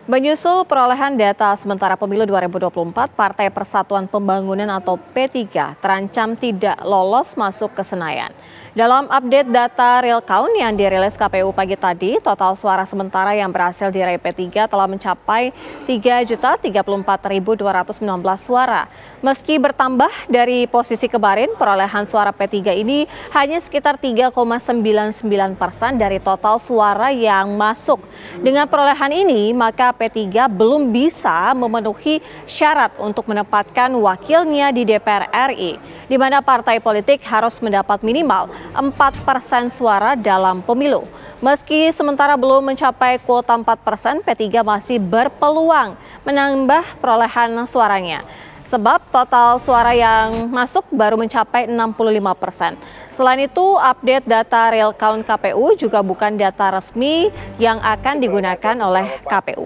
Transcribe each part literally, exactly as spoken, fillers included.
Menyusul perolehan data sementara pemilu dua ribu dua puluh empat, Partai Persatuan Pembangunan atau P tiga terancam tidak lolos masuk ke Senayan. Dalam update data real count yang dirilis K P U pagi tadi, total suara sementara yang berhasil diraih P tiga telah mencapai tiga juta tiga puluh empat ribu dua ratus sembilan belas suara. Meski bertambah dari posisi kemarin, perolehan suara P tiga ini hanya sekitar tiga koma sembilan sembilan persen dari total suara yang masuk. Dengan perolehan ini, maka P tiga belum bisa memenuhi syarat untuk menempatkan wakilnya di D P R R I, di mana partai politik harus mendapat minimal empat persen suara dalam pemilu. Meski sementara belum mencapai kuota empat persen, P tiga masih berpeluang menambah perolehan suaranya. Sebab total suara yang masuk baru mencapai enam puluh lima persen. Selain itu, update data real count K P U juga bukan data resmi yang akan digunakan oleh K P U.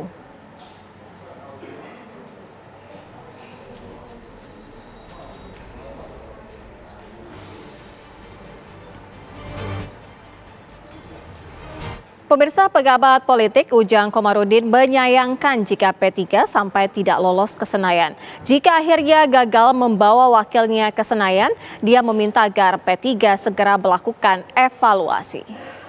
Pemirsa, pejabat politik Ujang Komarudin menyayangkan jika P tiga sampai tidak lolos ke Senayan. Jika akhirnya gagal membawa wakilnya ke Senayan, dia meminta agar P tiga segera melakukan evaluasi.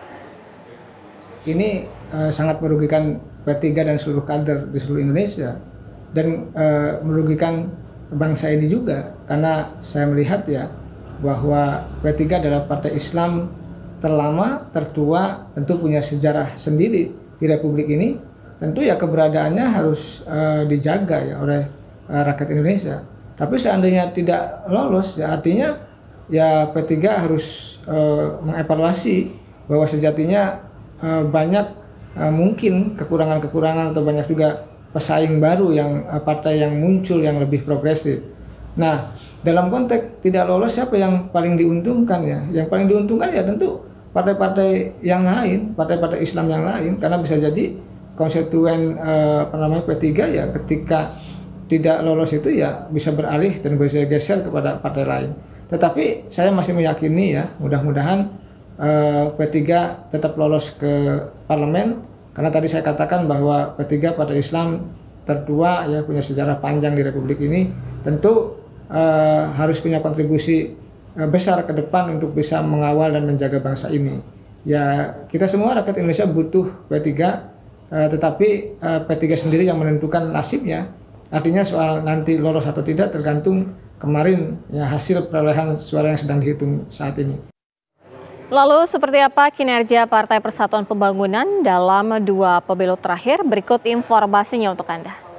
Ini uh, sangat merugikan P tiga dan seluruh kader di seluruh Indonesia, dan uh, merugikan bangsa ini juga, karena saya melihat ya bahwa P tiga adalah partai Islam terlama, tertua, tentu punya sejarah sendiri di Republik ini. Tentu ya keberadaannya harus uh, dijaga ya oleh uh, rakyat Indonesia. Tapi seandainya tidak lolos, ya artinya ya P tiga harus uh, mengevaluasi bahwa sejatinya uh, banyak uh, mungkin kekurangan-kekurangan atau banyak juga pesaing baru yang uh, partai yang muncul yang lebih progresif. Nah, dalam konteks tidak lolos, siapa yang paling diuntungkan ya? Yang paling diuntungkan ya tentu partai-partai yang lain, partai-partai Islam yang lain, karena bisa jadi konstituen eh, apa namanya P tiga ya ketika tidak lolos itu ya bisa beralih dan bisa geser kepada partai lain. Tetapi saya masih meyakini ya mudah-mudahan eh, P tiga tetap lolos ke parlemen, karena tadi saya katakan bahwa P tiga partai Islam tertua ya, punya sejarah panjang di Republik ini, tentu eh, harus punya kontribusi besar ke depan untuk bisa mengawal dan menjaga bangsa ini. Ya, kita semua rakyat Indonesia butuh P tiga, eh, tetapi eh, P tiga sendiri yang menentukan nasibnya. Artinya soal nanti lolos atau tidak tergantung kemarin ya hasil perolehan suara yang sedang dihitung saat ini. Lalu seperti apa kinerja Partai Persatuan Pembangunan dalam dua pemilu terakhir? Berikut informasinya untuk Anda.